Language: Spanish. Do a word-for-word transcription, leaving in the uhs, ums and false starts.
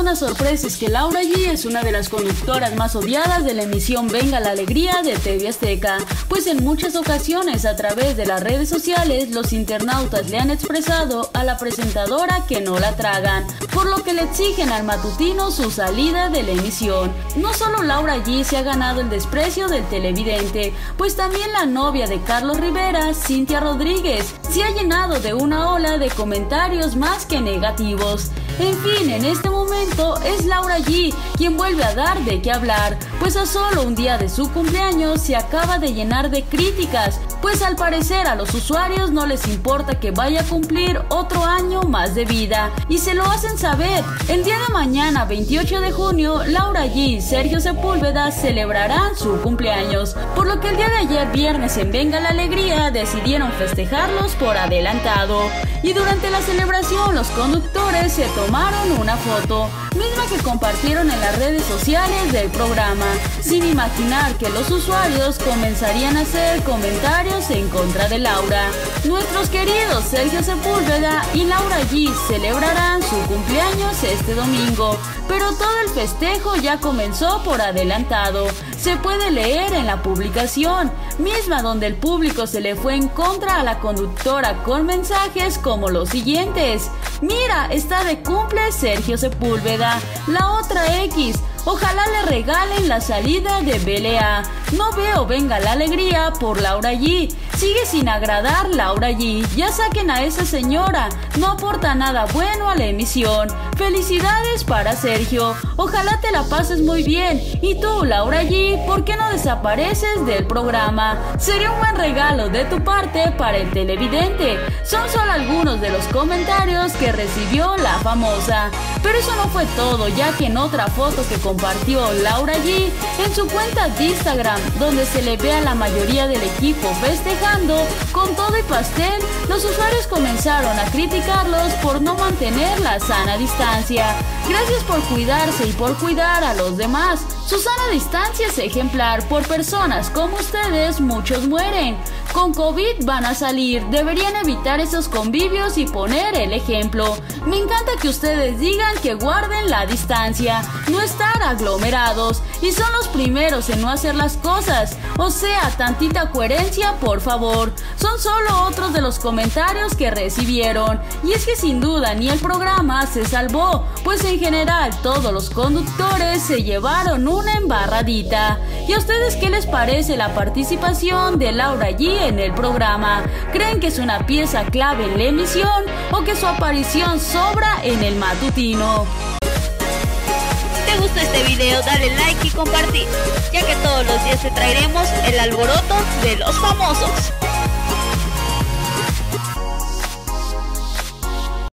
una sorpresa es que Laura G es una de las conductoras más odiadas de la emisión Venga la Alegría de T V Azteca, pues en muchas ocasiones a través de las redes sociales los internautas le han expresado a la presentadora que no la tragan, por lo que le exigen al matutino su salida de la emisión. No solo Laura G se ha ganado el desprecio del televidente, pues también la novia de Carlos Rivera, Cintia Rodríguez, se ha llenado de una ola de comentarios más que negativos. En fin, en este momento es Laura G quien vuelve a dar de qué hablar, pues a solo un día de su cumpleaños se acaba de llenar de críticas, pues al parecer a los usuarios no les importa que vaya a cumplir otro año más de vida, y se lo hacen saber. El día de mañana, veintiocho de junio, Laura G y Sergio Sepúlveda celebrarán su cumpleaños, por lo que el día de ayer viernes en Venga la Alegría decidieron festejarlos por adelantado, y durante la celebración los conductores se tomaron una foto, misma que compartieron en las redes sociales del programa, sin imaginar que los usuarios comenzarían a hacer comentarios en contra de Laura. Nuestros queridos Sergio Sepúlveda y Laura G celebrarán su cumpleaños este domingo, pero todo el festejo ya comenzó por adelantado. Se puede leer en la publicación, misma donde el público se le fue en contra a la conductora con mensajes como los siguientes: mira, está de cumple Sergio Sepúlveda. La otra X: ojalá le regalen la salida de B L A. No veo Venga la Alegría por Laura G. Sigue sin agradar Laura G. Ya saquen a esa señora. No aporta nada bueno a la emisión. Felicidades para Sergio. Ojalá te la pases muy bien. Y tú, Laura G, ¿por qué no desapareces del programa? Sería un buen regalo de tu parte para el televidente. Son solo algunos de los comentarios que recibió la famosa. Pero eso no fue todo, ya que en otra foto que compartió Laura G en su cuenta de Instagram, donde se le ve a la mayoría del equipo festejando con todo y pastel, los usuarios comenzaron a criticarlos por no mantener la sana distancia. Gracias por cuidarse y por cuidar a los demás. Su sana distancia es ejemplar. Por personas como ustedes, muchos mueren. Con COVID van a salir. Deberían evitar esos convivios y poner el ejemplo. Me encanta que ustedes digan que guarden la distancia, no estar aglomerados, y son los primeros en no hacer las cosas. O sea, tantita coherencia, por favor. Son solo otros de los comentarios que recibieron. Y es que sin duda ni el programa se salvó, pues en general todos los conductores se llevaron una embarradita. ¿Y a ustedes qué les parece la participación de Laura G en el programa? ¿Creen que es una pieza clave en la emisión o que su aparición sobra en el matutino? ¿Te gustó este video? Dale like y compartir, ya que todos los días te traeremos el alboroto de los famosos.